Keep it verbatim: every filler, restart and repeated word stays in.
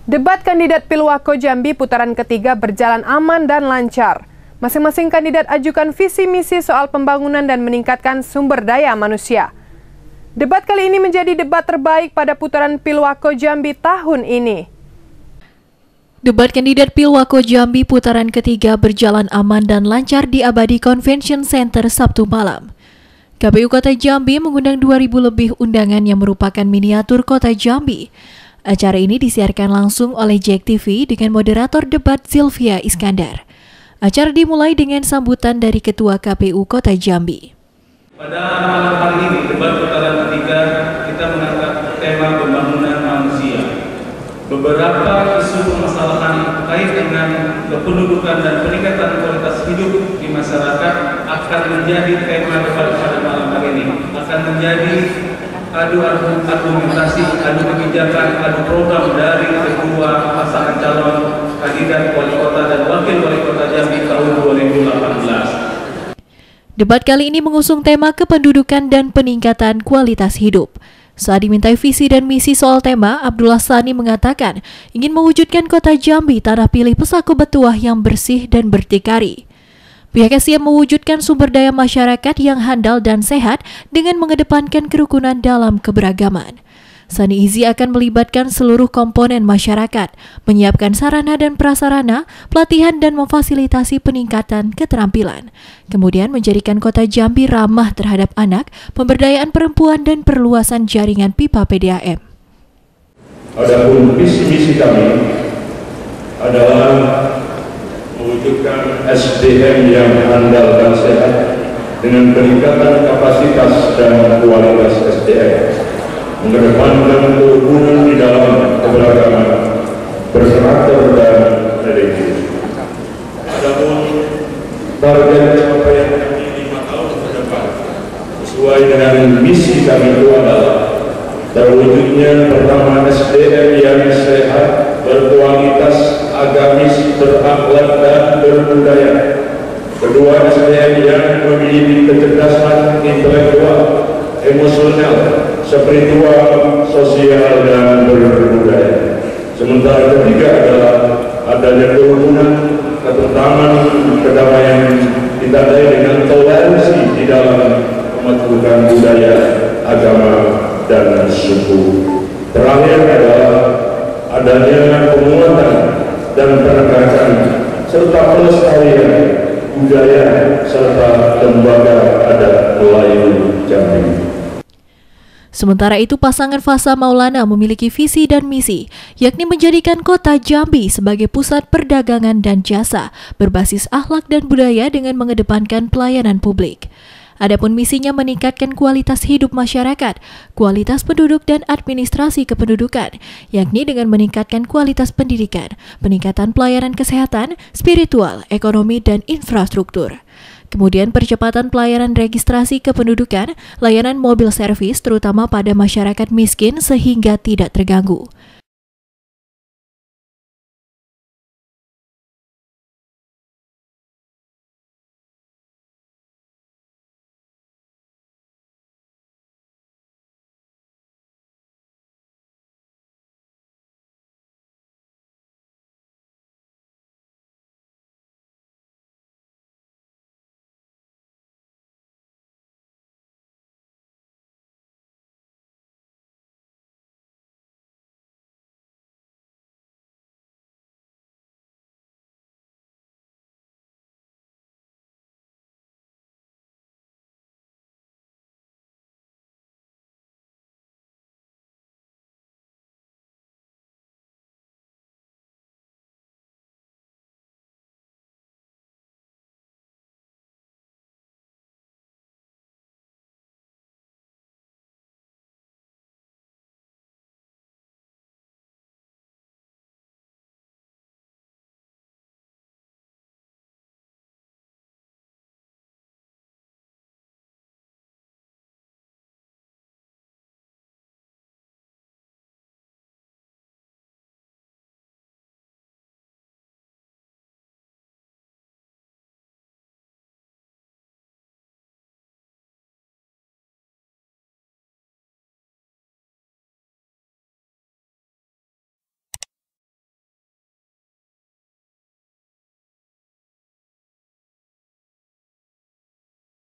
Debat kandidat Pilwako Jambi putaran ketiga berjalan aman dan lancar. Masing-masing kandidat ajukan visi misi soal pembangunan dan meningkatkan sumber daya manusia. Debat kali ini menjadi debat terbaik pada putaran Pilwako Jambi tahun ini. Debat kandidat Pilwako Jambi putaran ketiga berjalan aman dan lancar di Abadi Convention Center Sabtu malam. K P U Kota Jambi mengundang dua ribu lebih undangan yang merupakan miniatur Kota Jambi. Acara ini disiarkan langsung oleh Jack T V dengan moderator debat Sylvia Iskandar. Acara dimulai dengan sambutan dari Ketua K P U Kota Jambi. Pada malam hari ini, debat putaran ketiga, kita mengangkat tema pembangunan manusia. Beberapa isu permasalahan terkait dengan kependudukan dan peningkatan kualitas hidup di masyarakat akan menjadi tema debat pada malam hari ini. Akan menjadi adu argumentasi, adu kebijakan, adu program dari kedua pasangan calon kandidat wali kota dan wakil wali kota Jambi tahun dua ribu delapan belas. Debat kali ini mengusung tema kependudukan dan peningkatan kualitas hidup. Saat dimintai visi dan misi soal tema, Abdullah Sani mengatakan ingin mewujudkan kota Jambi tanah pilih Pesako Betuah yang bersih dan berdikari. Pihaknya siap mewujudkan sumber daya masyarakat yang handal dan sehat dengan mengedepankan kerukunan dalam keberagaman. Sani Izi akan melibatkan seluruh komponen masyarakat, menyiapkan sarana dan prasarana, pelatihan dan memfasilitasi peningkatan keterampilan. Kemudian menjadikan kota Jambi ramah terhadap anak, pemberdayaan perempuan dan perluasan jaringan pipa P D A M. Adapun visi-misi kami adalah mewujudkan S D M yang handal dan sehat dengan peningkatan kapasitas dan kualitas S D M, mengedepankan kerukunan di dalam keberagaman, berkarakter dan religius. Adapun target capaian kami lima tahun ke depan sesuai dengan misi kami itu adalah terwujudnya pertama S D M yang sehat, berkualitas, agamis, berakhlak dan berbudaya. Kedua, S D M yang memiliki kecerdasan intelektual, emosional, spiritual, sosial dan berbudaya. Sementara ketiga adalah adanya kerukunan, ketentraman, kedamaian ditandai dengan toleransi di dalam pematukan budaya, agama dan suku. Terakhir adalah adanya penguatan dan penegakan serta pelestarian budaya serta lembaga adat Melayu Jambi. Sementara itu, pasangan Fasa Maulana memiliki visi dan misi, yakni menjadikan kota Jambi sebagai pusat perdagangan dan jasa, berbasis akhlak dan budaya dengan mengedepankan pelayanan publik. Adapun misinya meningkatkan kualitas hidup masyarakat, kualitas penduduk dan administrasi kependudukan, yakni dengan meningkatkan kualitas pendidikan, peningkatan pelayanan kesehatan, spiritual, ekonomi, dan infrastruktur. Kemudian percepatan pelayanan registrasi kependudukan, layanan mobil servis terutama pada masyarakat miskin sehingga tidak terganggu.